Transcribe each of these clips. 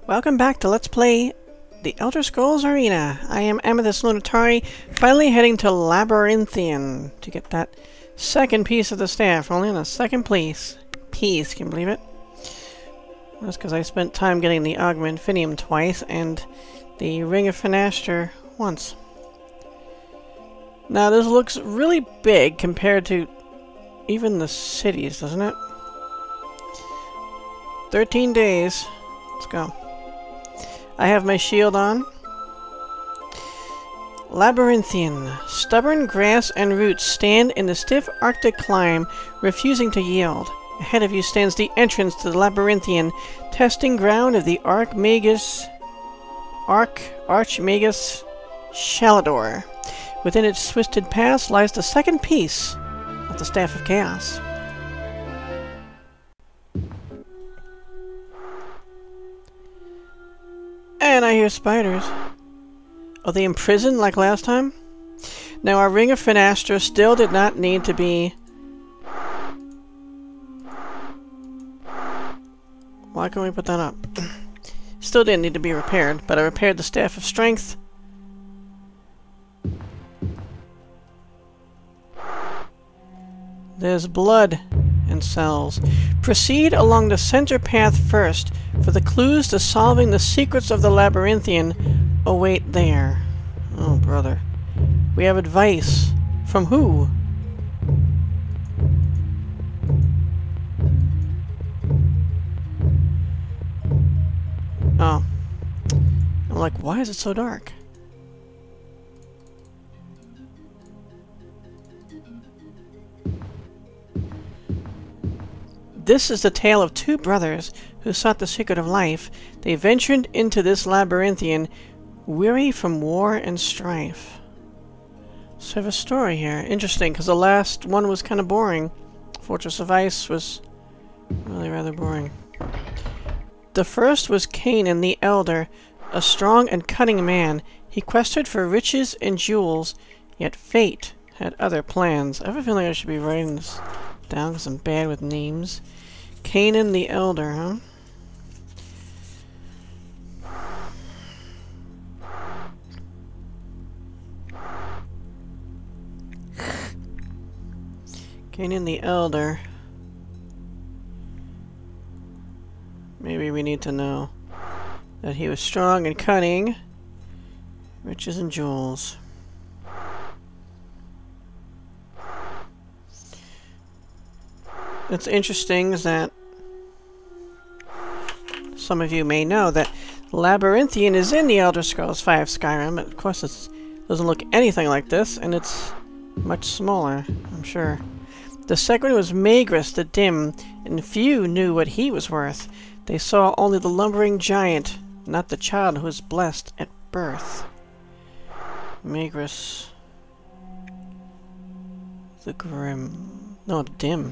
Welcome back to Let's Play The Elder Scrolls Arena. I am Amethyst Lunatari, finally heading to Labyrinthian to get that second piece of the staff. We're only on the second piece. Can you believe it? That's because I spent time getting the Augmentinium twice and the Ring of Finaster once. Now this looks really big compared to even the cities, doesn't it? 13 days. Let's go. I have my shield on. Labyrinthian. Stubborn grass and roots stand in the stiff Arctic climb, refusing to yield. Ahead of you stands the entrance to the Labyrinthian, testing ground of the Archmagus Shalador. Within its twisted pass lies the second piece of the Staff of Chaos. And I hear spiders. Are they imprisoned like last time? Now our Ring of Finaster still did not need to be... Why can't we put that up? Still didn't need to be repaired, but I repaired the Staff of Strength. There's blood and cells. Proceed along the center path first, for the clues to solving the secrets of the Labyrinthian await there. Oh, brother. We have advice. From who? Oh. I'm like, why is it so dark? This is the tale of two brothers who sought the secret of life. They ventured into this Labyrinthian, weary from war and strife. So I have a story here. Interesting, because the last one was kind of boring. Fortress of Ice was really rather boring. The first was Canaan the Elder, a strong and cunning man. He quested for riches and jewels, yet fate had other plans. I have a feeling I should be writing this down because I'm bad with names. Canaan the Elder, huh? Canaan the Elder. Maybe we need to know that he was strong and cunning. Riches and jewels. What's interesting is that some of you may know that Labyrinthian is in the Elder Scrolls V Skyrim. Of course, it doesn't look anything like this, and it's much smaller, I'm sure. The second was Magris the Dim, and few knew what he was worth. They saw only the lumbering giant, not the child who was blessed at birth. Magris the Grim. No, Dim.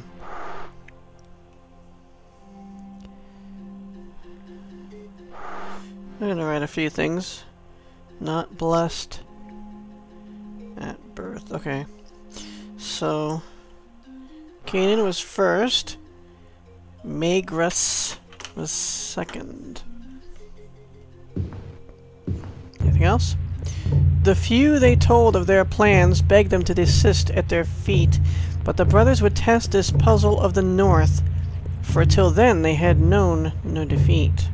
I'm gonna write a few things. Not blessed at birth. Okay. So Canaan was first. Magris was second. Anything else? The few they told of their plans begged them to desist at their feet, but the brothers would test this puzzle of the north, for till then they had known no defeat.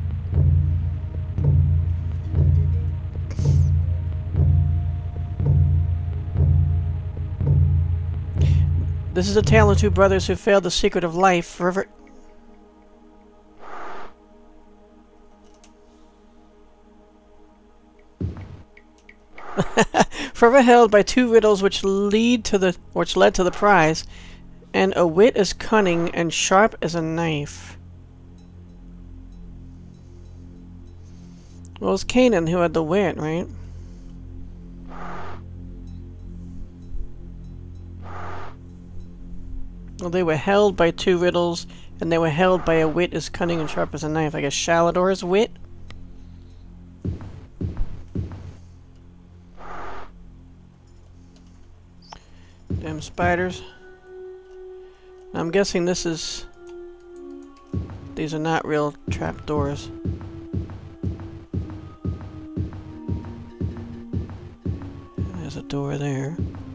This is a tale of two brothers who failed the secret of life, forever held by two riddles which led to the prize, and a wit as cunning and sharp as a knife. Well, it was Canaan who had the wit, right? Well, they were held by two riddles, and they were held by a wit as cunning and sharp as a knife. I guess Shalador's wit? Damn spiders. I'm guessing this is... These are not real trapdoors. There's a door there.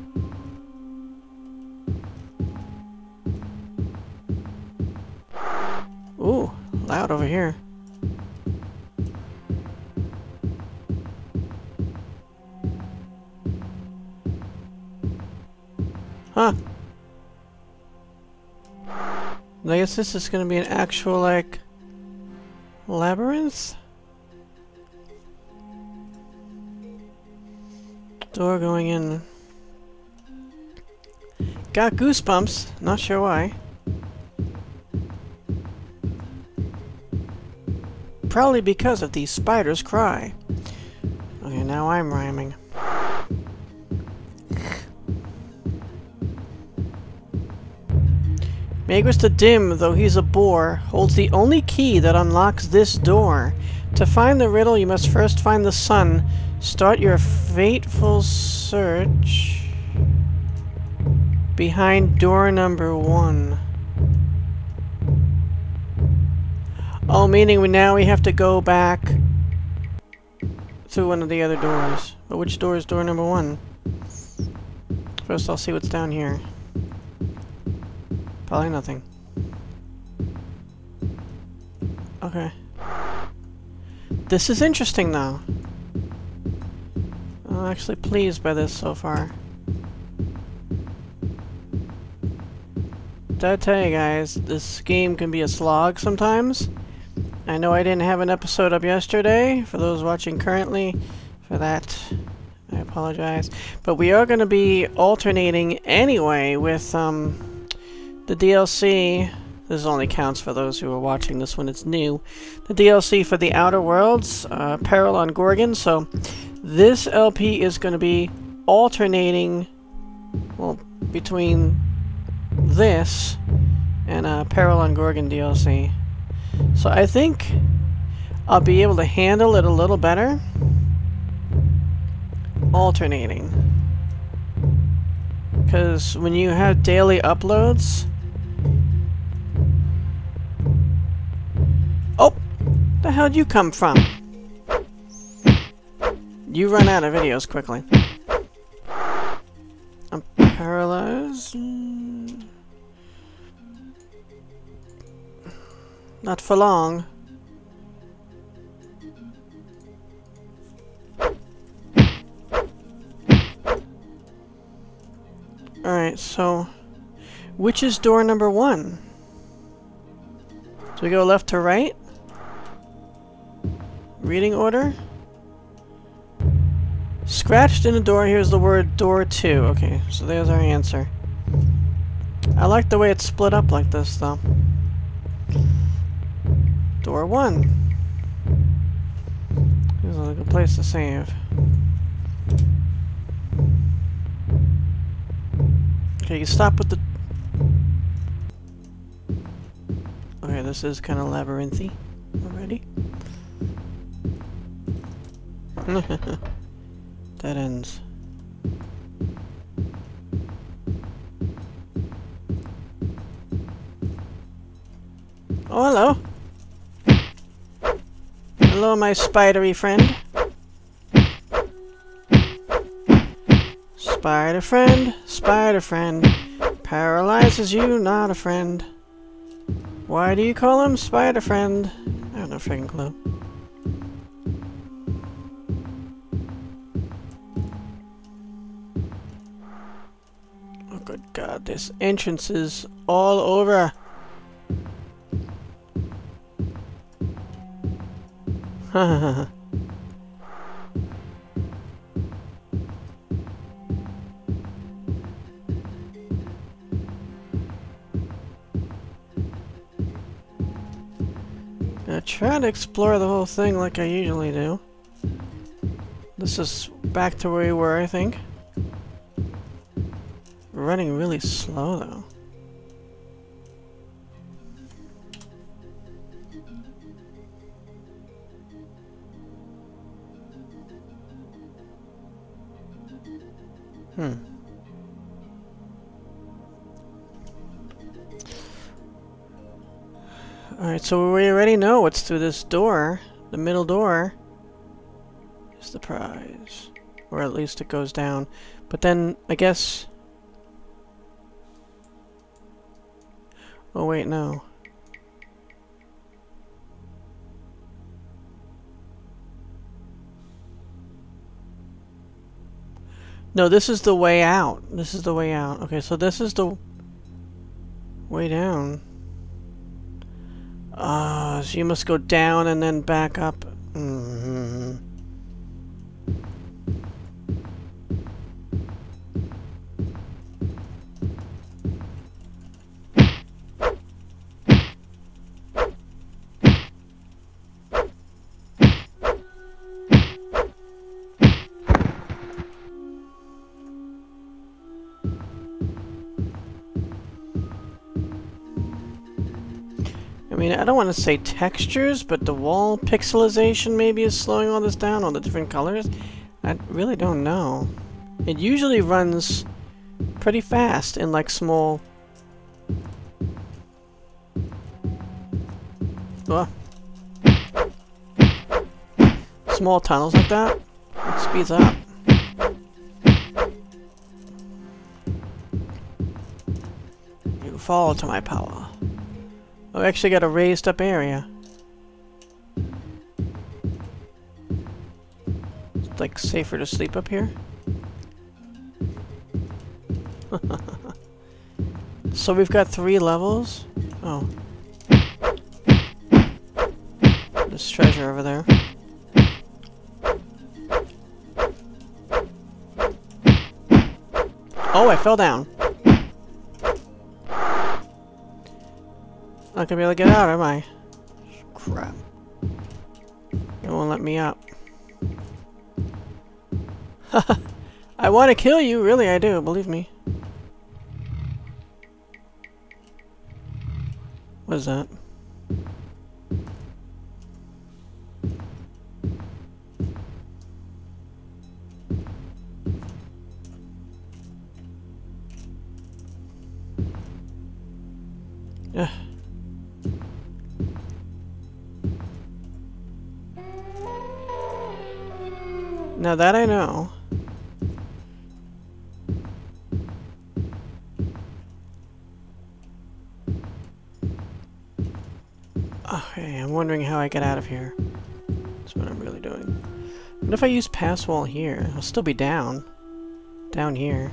Ooh, loud over here. Huh. I guess this is gonna be an actual, like, labyrinth? Door going in. Got goosebumps, not sure why. Probably because of these spiders' cry. Okay, now I'm rhyming. Magus the Dim, though he's a bore, holds the only key that unlocks this door. To find the riddle, you must first find the sun. Start your fateful search behind door number 1. Oh, meaning now we have to go back through one of the other doors. But which door is door number 1? First I'll see what's down here. Probably nothing. Okay. This is interesting, though. I'm actually pleased by this so far. Did I tell you guys, this game can be a slog sometimes? I know I didn't have an episode up yesterday, for those watching currently. For that, I apologize. But we are going to be alternating anyway with, the DLC. This only counts for those who are watching this when it's new. The DLC for the Outer Worlds, Peril on Gorgon. So this LP is going to be alternating, well, between this and Peril on Gorgon DLC. So I think I'll be able to handle it a little better alternating. Because when you have daily uploads... Oh! The hell'd you come from? You run out of videos quickly. I'm paralyzed. Not for long. Alright, so... which is door number 1? Do we go left to right? Reading order? Scratched in the door, here's the word door 2. Okay, so there's our answer. I like the way it's split up like this, though. Door 1. Here's a good place to save. Okay, you stop with the... Okay, this is kind of labyrinthy already. Dead ends. Oh, hello. Hello, my spidery friend. Spider friend, paralyzes you, not a friend. Why do you call him Spider Friend? I have no freaking clue. Oh good god, this entrance is all over. Hahaha. I try to explore the whole thing like I usually do. This is back to where we were, I think. We're running really slow, though. Alright, so we already know what's through this door. The middle door is the prize. Or at least it goes down. But then, I guess... Oh wait, no. No, this is the way out. This is the way out. Okay, so this is the way down. So you must go down and then back up. Mm-hmm. I mean, I don't want to say textures, but the wall pixelization maybe is slowing all this down, all the different colors. I really don't know. It usually runs pretty fast in like small... small tunnels like that. It speeds up. You fall to my power. Oh, I actually got a raised up area. It's like safer to sleep up here. So we've got 3 levels. Oh. There's treasure over there. Oh, I fell down. Not gonna be able to get out, am I? Crap. It won't let me up. I want to kill you, really I do, believe me. What is that? Ugh. Now that I know. Okay, I'm wondering how I get out of here. That's what I'm really doing. What if I use pass wall here? I'll still be down. Down here.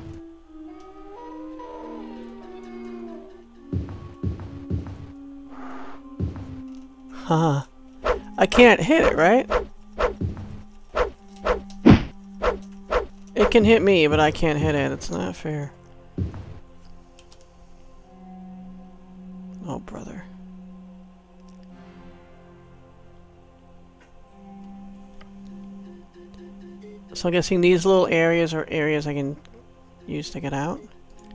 Huh. I can't hit it, right? It can hit me, but I can't hit it. It's not fair. Oh, brother. So I'm guessing these little areas are areas I can use to get out.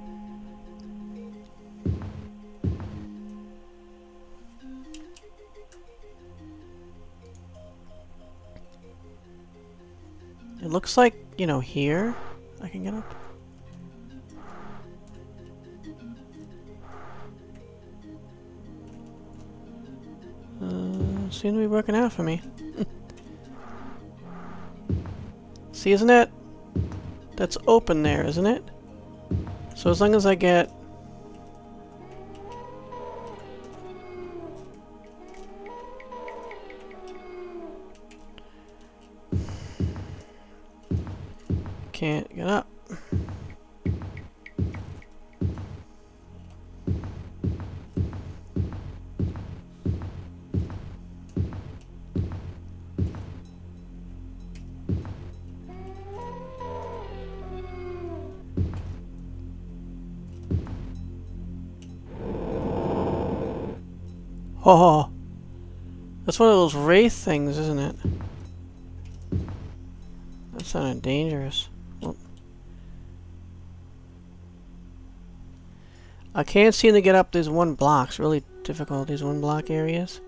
It looks like, you know, here I can get up. Seems to be working out for me. See, isn't it? That's open there, isn't it? So as long as I get... Can't get up. Oh, that's one of those wraith things, isn't it? That sounded dangerous. Well, I can't seem to get up these 1 blocks. Really difficult, these 1 block areas.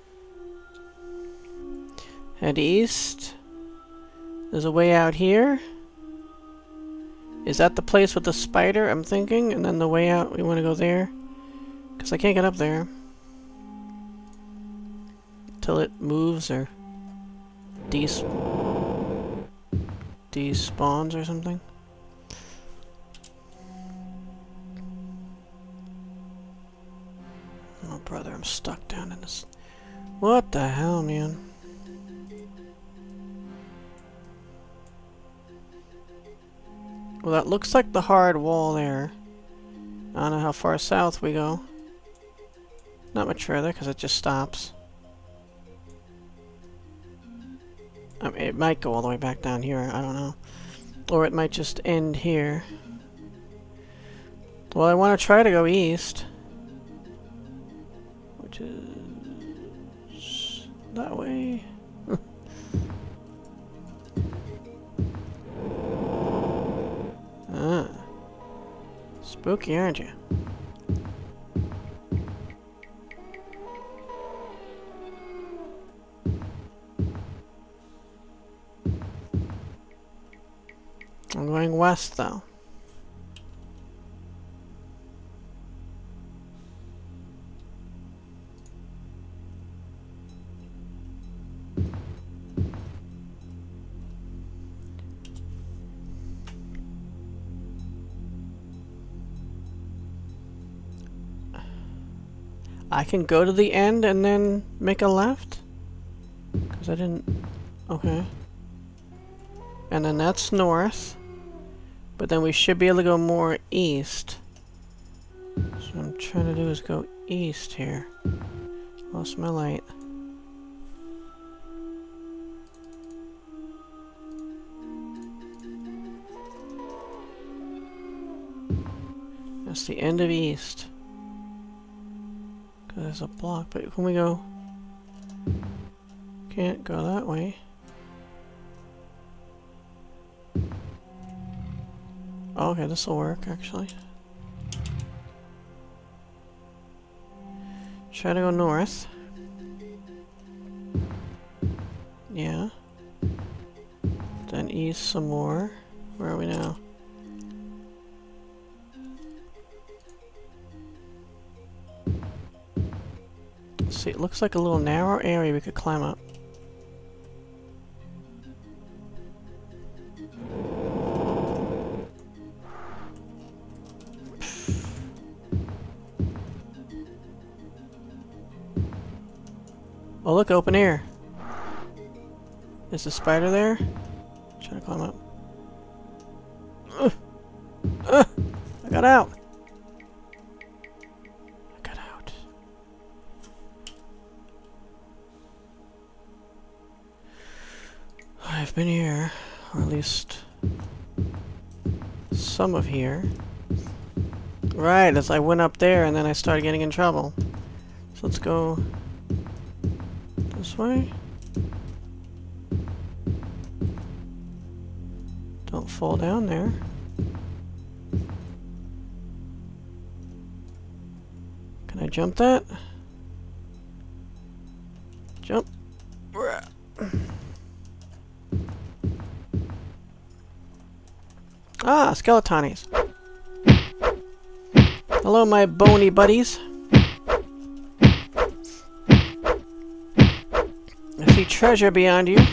Head east. There's a way out here. Is that the place with the spider, I'm thinking? And then the way out, we want to go there? Because I can't get up there. Till it moves or despawns or something. Oh, brother, I'm stuck down in this. What the hell, man? Well, that looks like the hard wall there. I don't know how far south we go. Not much further, because it just stops. I mean, it might go all the way back down here, I don't know. Or it might just end here. Well, I want to try to go east. Which is... that way. Ah. Spooky, aren't you? I'm going west, though. I can go to the end and then make a left? Because I didn't... Okay. And then that's north. But then we should be able to go more east. So what I'm trying to do is go east here. Lost my light. That's the end of east. Because there's a block, but can we go... Can't go that way. Oh, okay, this will work, actually. Try to go north. Yeah. Then east some more. Where are we now? Let's see, it looks like a little narrow area we could climb up. Oh look, open air. Is the spider there? Trying to climb up. I got out. I got out. I've been here, or at least some of here. Right, as I went up there and then I started getting in trouble. So let's go this way. Don't fall down there. Can I jump that? Jump. Ah, skeletonies. Hello, my bony buddies. I see treasure beyond you.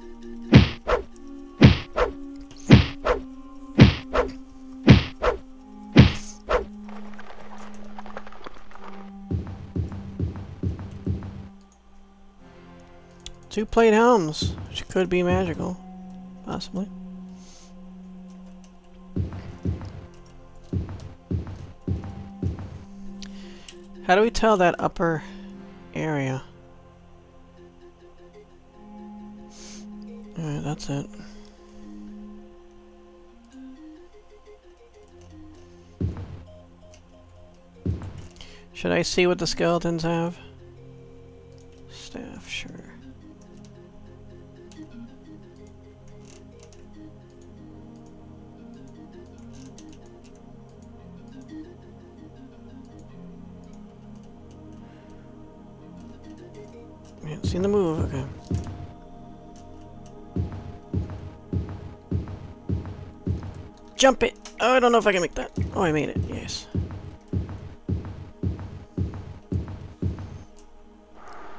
Two plate helms, which could be magical, possibly. How do we tell that upper area? Alright, that's it. Should I see what the skeletons have? Staff, sure. Haven't seen the move, okay. Jump it! Oh, I don't know if I can make that. Oh, I made it, yes.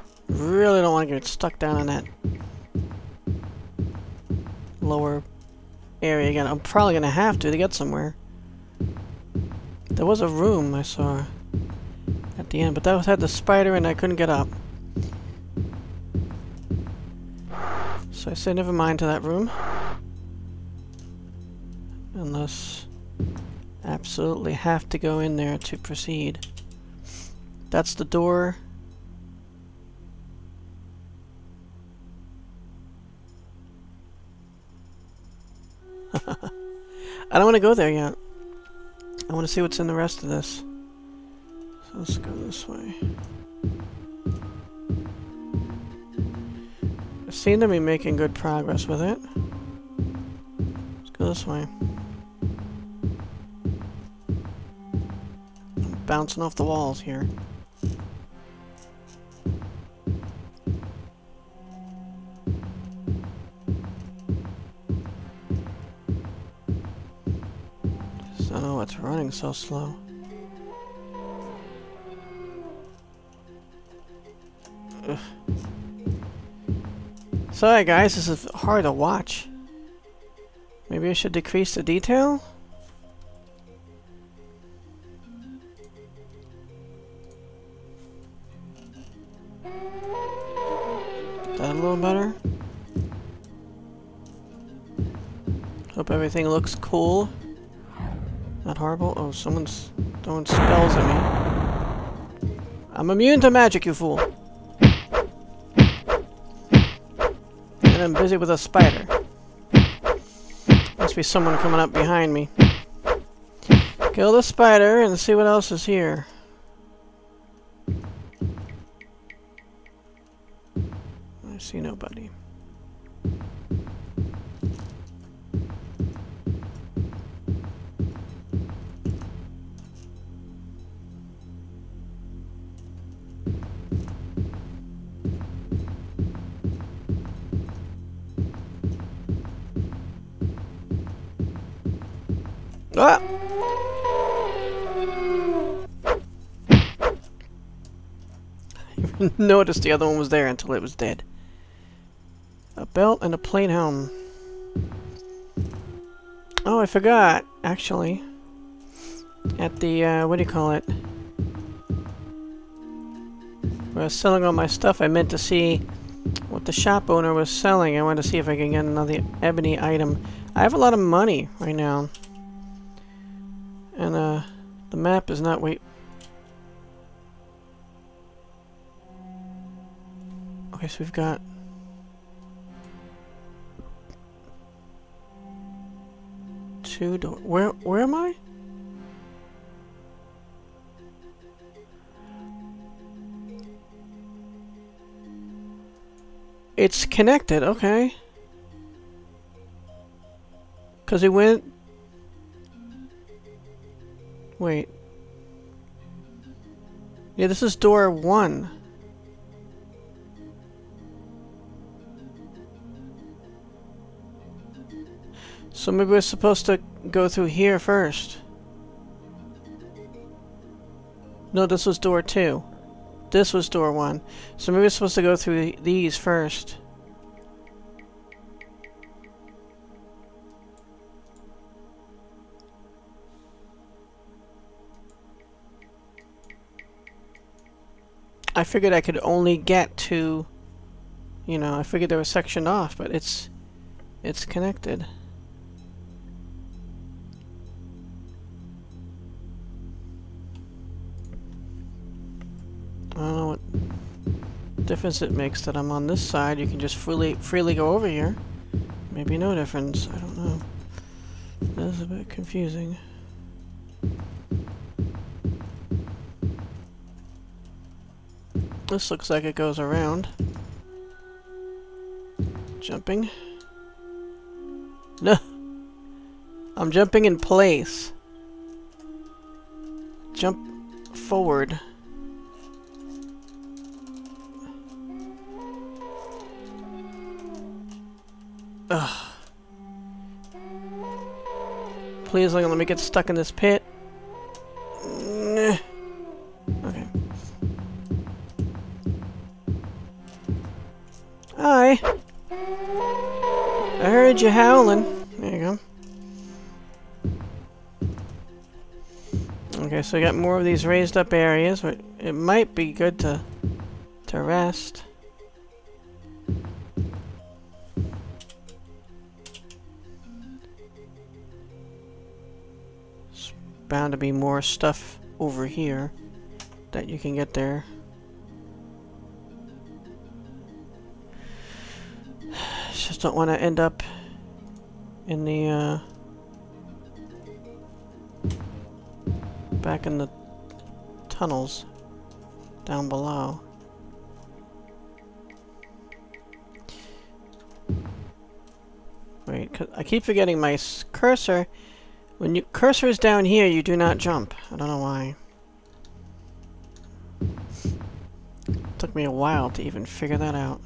Really don't want to get stuck down on that lower area again. I'm probably gonna have to get somewhere. There was a room I saw at the end, but that had the spider and I couldn't get up. So I say never mind to that room. Unless absolutely have to go in there to proceed. That's the door. I don't want to go there yet. I want to see what's in the rest of this. So let's go this way. I've seen them be making good progress with it. Let's go this way. I'm bouncing off the walls here. I don't know what's running so slow. Ugh. Sorry guys, this is hard to watch. Maybe I should decrease the detail? Is that a little better? Hope everything looks cool. Not horrible. Oh, someone's throwing spells at me. I'm immune to magic, you fool. And I'm busy with a spider. Must be someone coming up behind me. Kill the spider and see what else is here. I see nobody. Ah! I even noticed the other one was there until it was dead. A belt and a plain helm. Oh, I forgot, actually. At the, what do you call it? Where I was selling all my stuff, I meant to see what the shop owner was selling. I wanted to see if I can get another ebony item. I have a lot of money right now. And, the map is not... Wait. Okay, so we've got... two doors. Where am I? It's connected, okay. 'Cause it went... Wait. Yeah, this is door 1. So maybe we're supposed to go through here first. No, this was door 2. This was door 1. So maybe we're supposed to go through these first. I figured I could only get to, you know, I figured they were sectioned off, but it's connected. I don't know what difference it makes that I'm on this side. You can just freely go over here. Maybe no difference. I don't know. That is a bit confusing. This looks like it goes around. Jumping. No! I'm jumping in place. Jump forward. Ugh. Please let me get stuck in this pit. Nah. Okay. Hi. I heard you howling. There you go. Okay, so we got more of these raised up areas, but it might be good to rest. There's bound to be more stuff over here that you can get there. Just don't want to end up in the back in the tunnels down below. Wait, 'cause I keep forgetting my cursor. When your cursor is down here, you do not jump. I don't know why. Took me a while to even figure that out.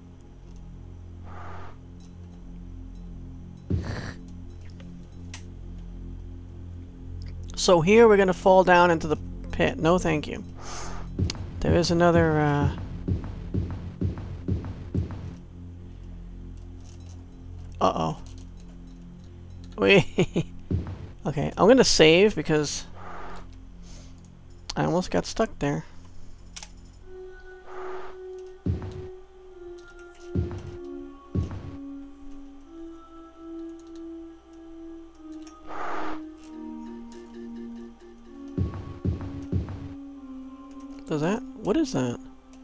So here we're gonna fall down into the pit. No thank you. There is another uh-oh. Wait. Okay, I'm gonna save because I almost got stuck there. Does that? What is that?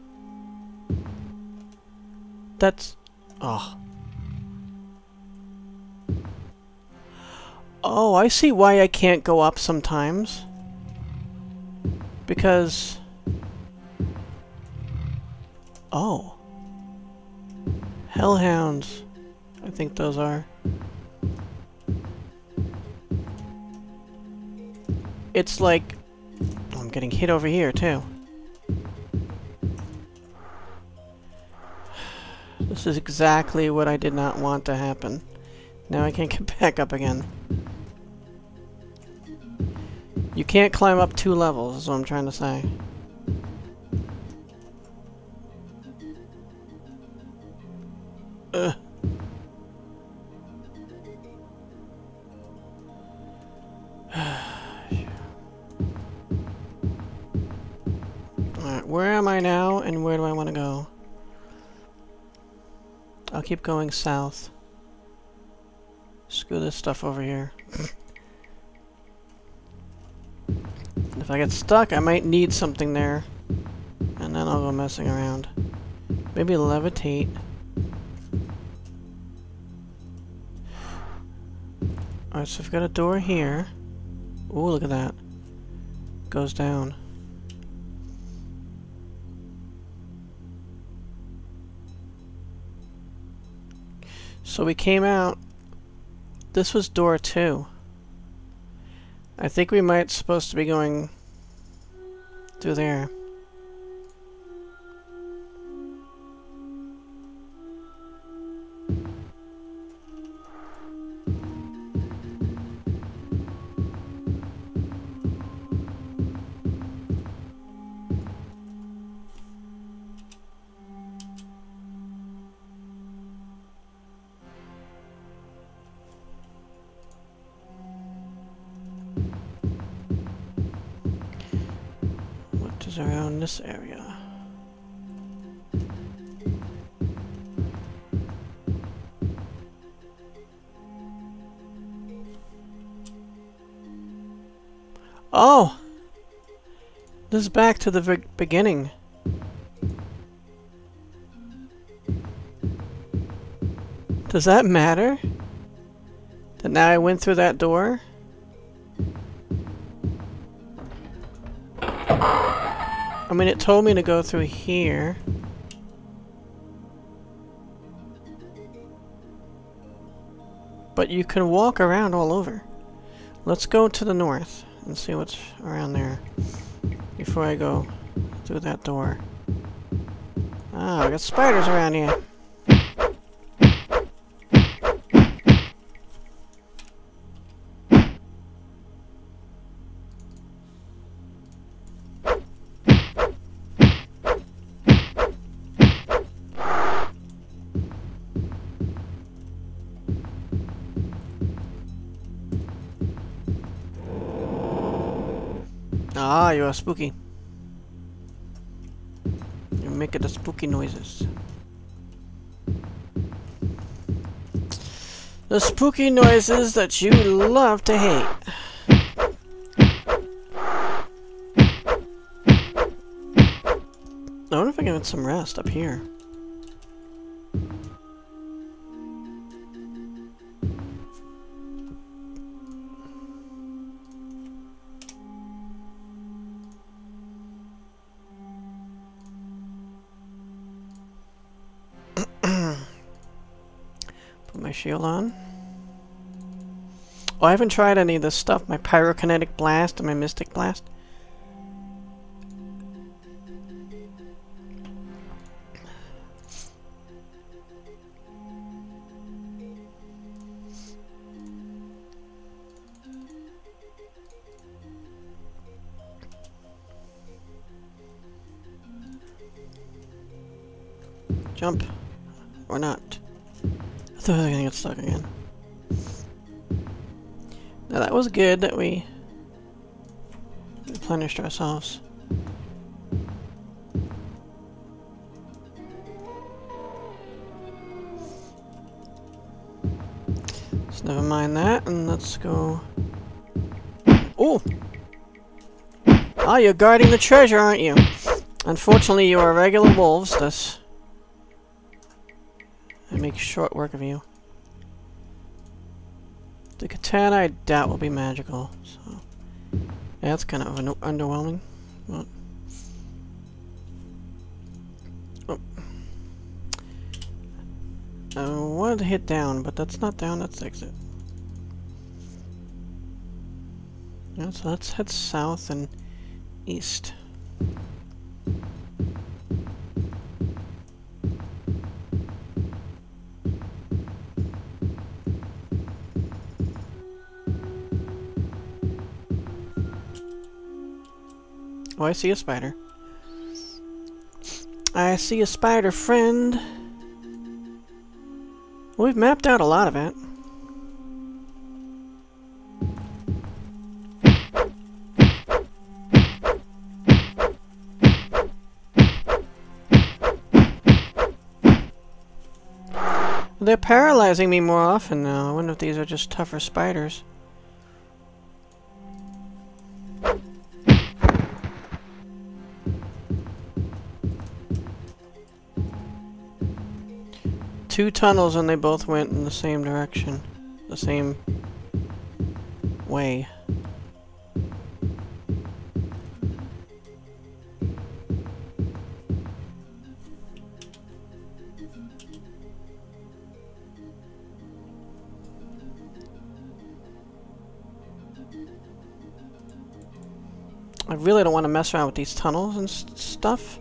That's... oh. Oh, I see why I can't go up sometimes. Because... oh. Hellhounds. I think those are. It's like... oh, I'm getting hit over here, too. This is exactly what I did not want to happen. Now I can't get back up again. You can't climb up 2 levels, is what I'm trying to say. Ugh. Alright, where am I now, and where do I want to go? I'll keep going south. Screw this stuff over here. If I get stuck, I might need something there. And then I'll go messing around. Maybe levitate. Alright, so we've got a door here. Ooh, look at that. Goes down. So we came out. This was door 2. I think we might supposed to be going through there. Around this area. Oh! This is back to the beginning. Does that matter? That now I went through that door? I mean, it told me to go through here. But you can walk around all over. Let's go to the north and see what's around there before I go through that door. Ah, we got spiders around here. Ah, you are spooky. You're making the spooky noises. The spooky noises that you love to hate. I wonder if I can get some rest up here. Put my shield on. Oh, I haven't tried any of this stuff. My pyrokinetic blast and my mystic blast. Jump. Or not. I thought I was gonna get stuck again. Now that was good that we replenished ourselves. So never mind that, and let's go... Oh! Ah, you're guarding the treasure, aren't you? Unfortunately, you are regular wolves. This... I make short work of you. The katana, I doubt, will be magical. So, yeah, that's kind of underwhelming. But, oh. I wanted to hit down, but that's not down. That's exit. Yeah, so let's head south and east. Oh, I see a spider. I see a spider, friend. Well, we've mapped out a lot of it. They're paralyzing me more often now. I wonder if these are just tougher spiders. Two tunnels and they both went in the same direction. The same way. I really don't want to mess around with these tunnels and stuff.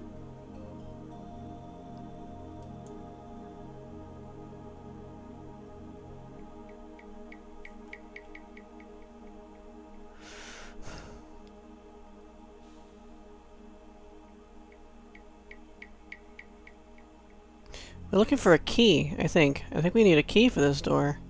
We're looking for a key, I think. I think we need a key for this door.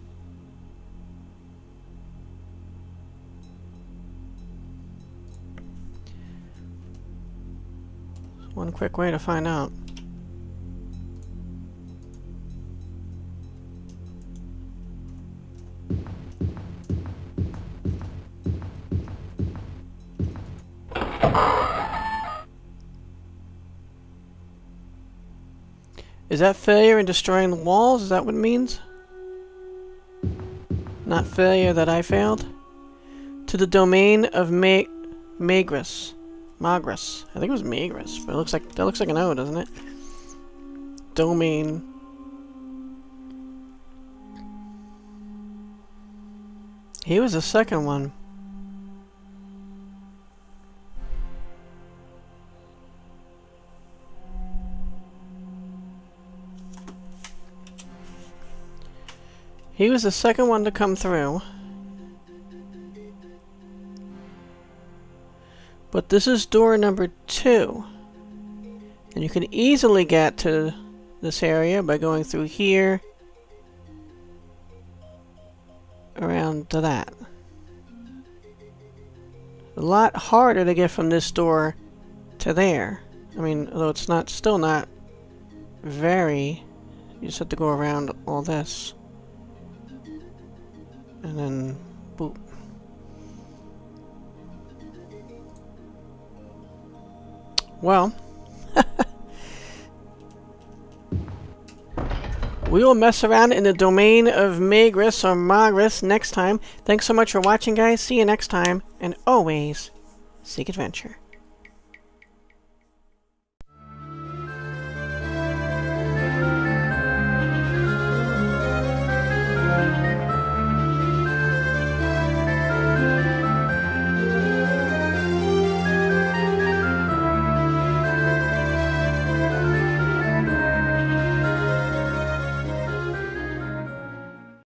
One quick way to find out. Is that failure in destroying the walls? Is that what it means? Not failure that I failed? To the domain of Magris. Magris. I think it was Magris, but it looks like that looks like an O, doesn't it? Domain. He was the second one. He was the second one to come through. But this is door number 2. And you can easily get to this area by going through here. Around to that. A lot harder to get from this door to there. I mean, although it's not, still not very... You just have to go around all this. And then... boop. Well... we will mess around in the domain of Magris or Magris next time. Thanks so much for watching, guys. See you next time. And always, seek adventure.